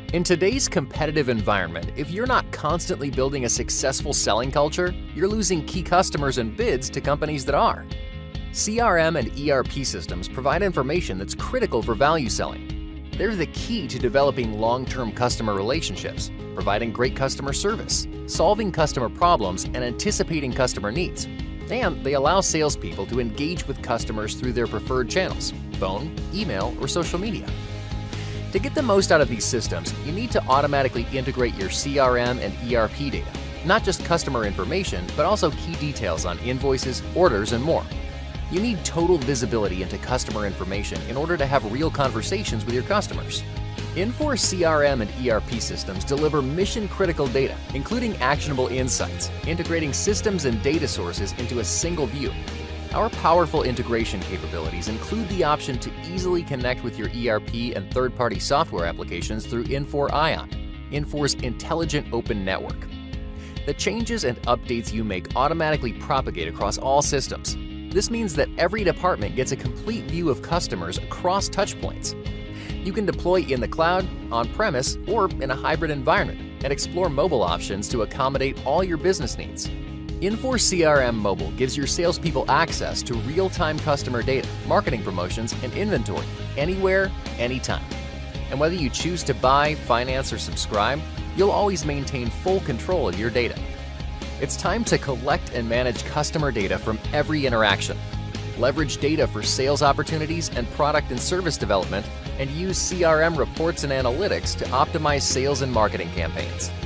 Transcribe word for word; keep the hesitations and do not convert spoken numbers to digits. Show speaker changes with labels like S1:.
S1: In today's competitive environment, if you're not constantly building a successful selling culture, you're losing key customers and bids to companies that are. C R M and E R P systems provide information that's critical for value selling. They're the key to developing long-term customer relationships, providing great customer service, solving customer problems, and anticipating customer needs. And they allow salespeople to engage with customers through their preferred channels, phone, email, or social media. To get the most out of these systems, you need to automatically integrate your C R M and E R P data, not just customer information, but also key details on invoices, orders, and more. You need total visibility into customer information in order to have real conversations with your customers. Infor C R M and E R P systems deliver mission-critical data, including actionable insights, integrating systems and data sources into a single view. Our powerful integration capabilities include the option to easily connect with your E R P and third-party software applications through Infor Ion, Infor's intelligent open network. The changes and updates you make automatically propagate across all systems. This means that every department gets a complete view of customers across touchpoints. You can deploy in the cloud, on-premise, or in a hybrid environment, and explore mobile options to accommodate all your business needs. Infor C R M Mobile gives your salespeople access to real-time customer data, marketing promotions, and inventory anywhere, anytime. And whether you choose to buy, finance, or subscribe, you'll always maintain full control of your data. It's time to collect and manage customer data from every interaction. Leverage data for sales opportunities and product and service development, and use C R M reports and analytics to optimize sales and marketing campaigns.